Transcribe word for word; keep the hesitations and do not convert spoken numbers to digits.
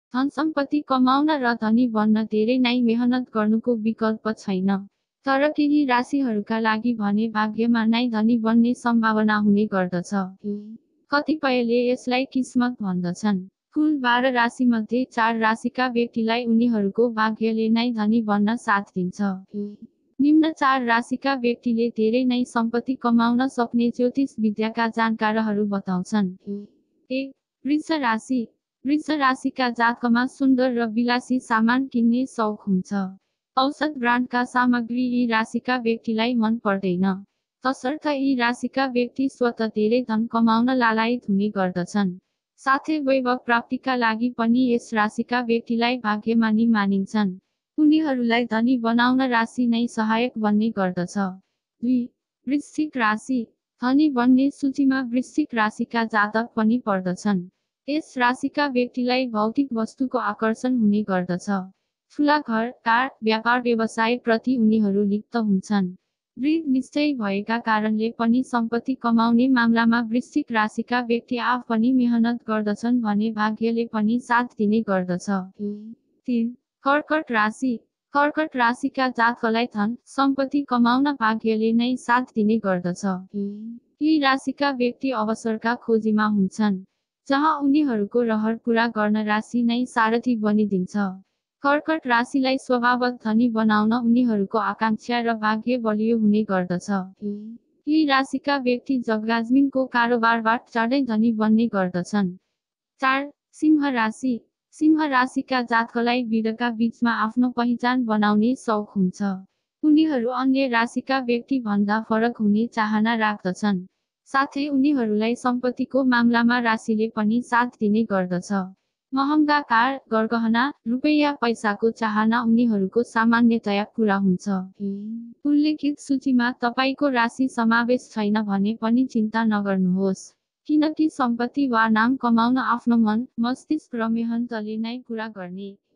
धन सम्पत्ति कमाउन र धनी बन्न धेरै नै मेहनत गर्नुको विकल्प छैन। तर केही राशिहरूका लागि भने भाग्यमा नै धनी बन्ने सम्भावना हुने गर्दछ। कतिपयले यसलाई किस्मत भन्दछन्। कुल बाह्र राशिमध्ये चार राशिका व्यक्तिलाई उनीहरूको भाग्यले नै धनी बन्न साथ दिन्छ। निम्न चार राशिका व्यक्तिले धेरै नै सम्पत्ति कमाउन सक्ने ज्योतिष विद्याका जानकारहरू बताउँछन्। एक वृष राशि। वृष राशिका जातकमा सुन्दर र विलासी सामान किन्ने शौक हुन्छ। औषध ब्रान्डका सामग्री यी राशिका व्यक्तिलाई मन पर्दैन। तसर्थ यी राशिका व्यक्ति स्वतः धेरै धन कमाउन लालायित हुने गर्दछन्। साथै वैभव प्राप्तिका लागि पनि यस राशिका व्यक्तिलाई भाग्यमानी मानिन्छन्। उनीहरूलाई धनी बनाउन राशि नै सहायक बन्ने गर्दछ। दुई वृश्चिक राशि। धनी बन्ने सूचीमा वृश्चिक राशिका जातक पनि पर्दछन्। यस राशिका व्यक्तिलाई भौतिक वस्तुको आकर्षण हुने गर्दछ। ठुला घर, कार, व्यापार व्यवसाय प्रति उनीहरू लिप्त हुन्छन्। दृढ निश्चय भएका कारणले पनि सम्पत्ति कमाउने मामलामा वृश्चिक राशिका व्यक्ति आफ पनि मेहनत गर्दछन् भने भाग्यले पनि साथ दिने गर्दछ। तीन कर्कट राशि। कर्कट राशिका जातकलाई धन सम्पत्ति कमाउन भाग्यले नै साथ दिने गर्दछ। यी राशिका व्यक्ति अवसरका खोजीमा हुन्छन्, जहाँ उनीहरूको रहर पूरा गर्न राशि नै सारथी बनिदिन्छ। कर्कट राशिलाई स्वभावतः धनी बनाउन उनीहरूको आकांक्षा र भाग्य बलियो हुने गर्दछ। यी राशिका व्यक्ति जगदाजमिनको कारोबारबाट चाँडै धनी बन्ने गर्दछन्। चार सिंह राशि। सिंह राशिका जातकलाई भिडका बीचमा आफ्नो पहिचान बनाउने शौक हुन्छ। उनीहरू अन्य राशिका व्यक्ति भन्दा फरक हुने चाहना राख्दछन्। साथै उनीहरूलाई सम्पत्तिको मामलामा राशिले पनि साथ दिने गर्दछ। महँगा कार, गरगहना, रुपैयाँ पैसाको चाहना उनीहरूको सामान्यतया पूरा हुन्छ। उल्लेखित सूचीमा तपाईँको राशि समावेश छैन भने पनि चिन्ता नगर्नुहोस्, किनकि सम्पत्ति वा नाम कमाउन आफ्नो मन, मस्तिष्क र मेहनतले नै पूरा गर्ने